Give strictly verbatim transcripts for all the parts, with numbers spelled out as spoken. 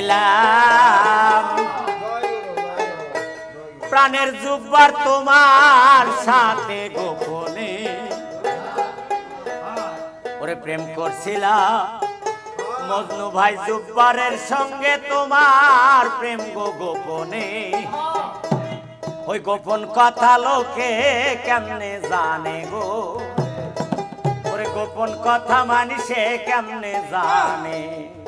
করছিলাম প্রাণের জুব্বার তোমার সাথে গোপনে ওরে প্রেম করছিলাম মজনু ভাই জুব্বারের সঙ্গে তোমার প্রেম গো গোপনে ওই গোপন কথা লোকে কেমনে জানে গো ওরে গোপন কথা মানুষে কেমনে জানে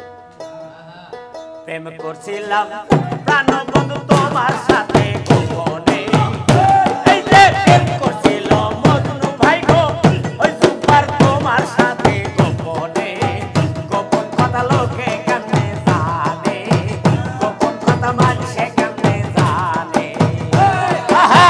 প্রেম করছিলাম প্রাণ বন্ধু তোমার সাথে গোপনে এই যে প্রেম করছিল মজনু ভাই গো ওই জুব্বার তোমার সাথে গোপনে গোপন কথা লোকে কেমনে জানে গোপন কথা মানুষে কেমনে জানে আহা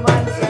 মানছে